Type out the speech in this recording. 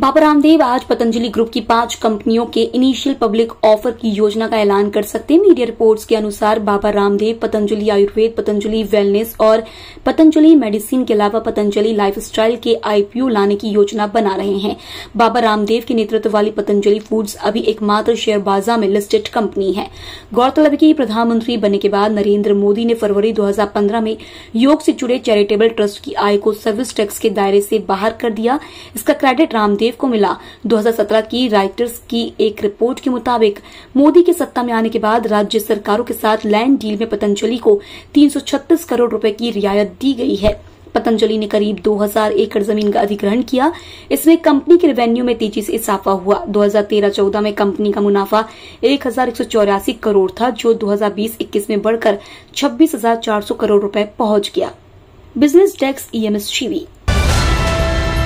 बाबा रामदेव आज पतंजलि ग्रुप की 5 कंपनियों के इनिशियल पब्लिक ऑफर की योजना का ऐलान कर सकते हैं। मीडिया रिपोर्ट्स के अनुसार बाबा रामदेव पतंजलि आयुर्वेद, पतंजलि वेलनेस और पतंजलि मेडिसिन के अलावा पतंजलि लाइफस्टाइल के आईपीओ लाने की योजना बना रहे हैं। बाबा रामदेव के नेतृत्व वाली पतंजलि फूड्स अभी एकमात्र शेयर बाजार में लिस्टेड कंपनी है। गौरतलब है कि प्रधानमंत्री बनने के बाद नरेंद्र मोदी ने फरवरी 2015 में योग से जुड़े चैरिटेबल ट्रस्ट की आय को सर्विस टैक्स के दायरे से बाहर कर दिया। इसका क्रेडिट रामदेव को मिला। 2017 की राइटर्स की एक रिपोर्ट के मुताबिक मोदी के सत्ता में आने के बाद राज्य सरकारों के साथ लैंड डील में पतंजलि को 336 करोड़ रुपए की रियायत दी गई है। पतंजलि ने करीब 2000 एकड़ जमीन का अधिग्रहण किया। इसमें कंपनी के रेवेन्यू में तेजी से इजाफा हुआ। 2013-14 में कंपनी का मुनाफा 1184 करोड़ था, जो 2020-21 में बढ़कर 26,400 करोड़ रुपए पहुंच गया। Business desk EMS TV.